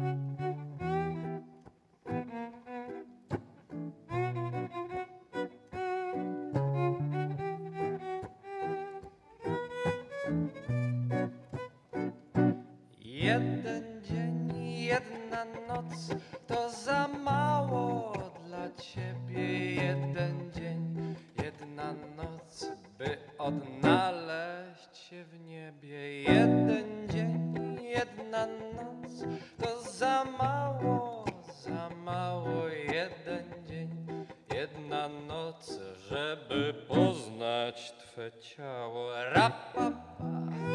Jeden dzień, jedna noc to za mało dla ciebie. Jeden dzień, jedna noc, by odnaleźć się w niebie. Jeden dzień, jedna noc to za mało, za mało. Jeden dzień, jedna noc, żeby poznać twe ciało. Rapapa,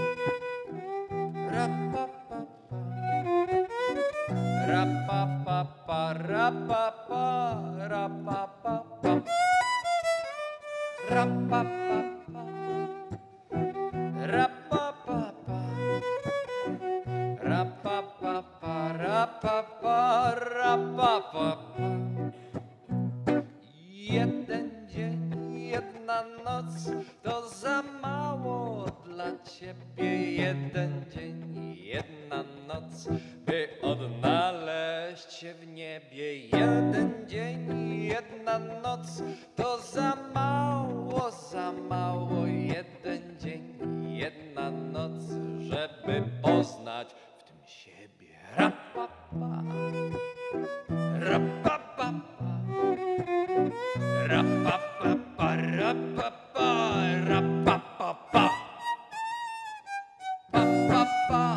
rapapa. Rapapapa, rapapa, rapapapa, rapapapa, rapapapa, rapapapa, rapapa, rapapapa. Jeden dzień, jedna noc to za mało dla ciebie. Jeden dzień, jedna noc, by odnaleźć się w niebie. Jeden dzień, jedna noc to za mało, za mało. Jeden dzień, jedna noc, żeby poznać w tym siebie. Rapapa, rapapa, rapapa, rapapa, rapapa, rapapa,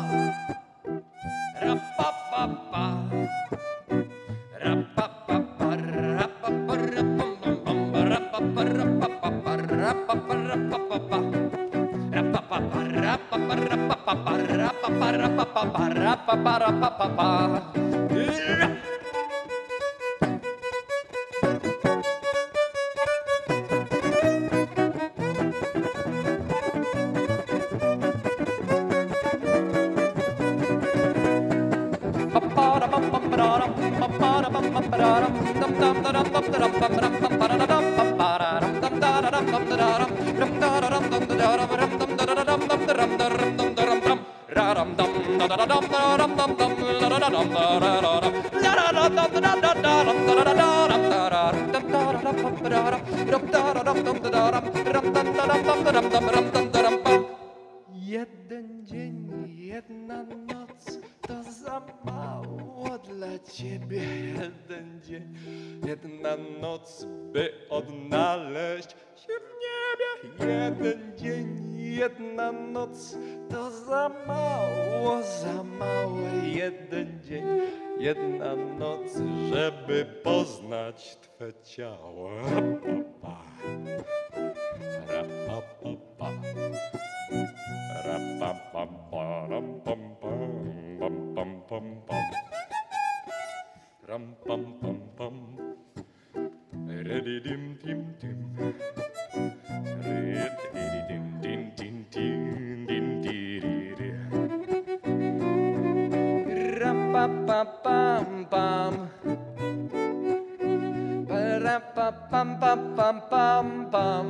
rapapapa, rapapapa, rapapapa. Jeden dzień, jedna noc to za mało dla ciebie. Jeden dzień, jedna noc, by odnaleźć się w niebie. Jeden dzień, jedna noc to za mało, za mało. Jeden dzień, jedna noc, żeby poznać twe ciało. Rapapa, rapapa, rapapa, ram pam pam pam pam pam, ram pam pam pam, redidim dim dim, redidim dim dim dim dim diri, rapapa pam pam, rapapa pam pam pam pam pam.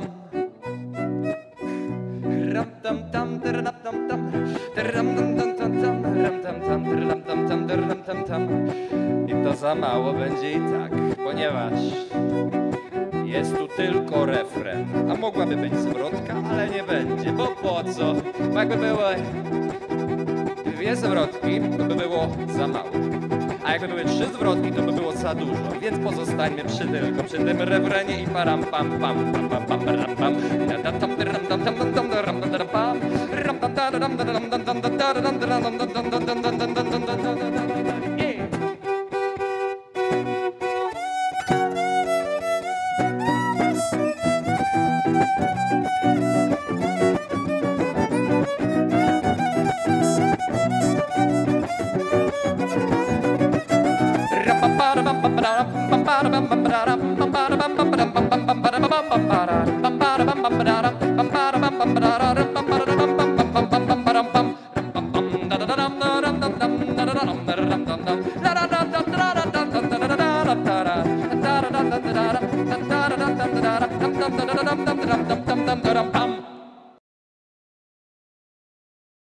Ram tam tam tam tam tam ram tam tam tam tam ram tam tam tam tam tam tam tam. I to za mało będzie i tak, ponieważ jest tu tylko refren, a mogłaby być zwrotka, ale nie będzie, bo po co? Bo jakby były dwie zwrotki, to by było za mało. A jakby były trzy zwrotki, to by było za dużo. Więc pozostańmy tylko przy tym refrenie i param pam pam pam pam pam pam pam. Dum dum dum dum dum dum dum dum dum dum dum.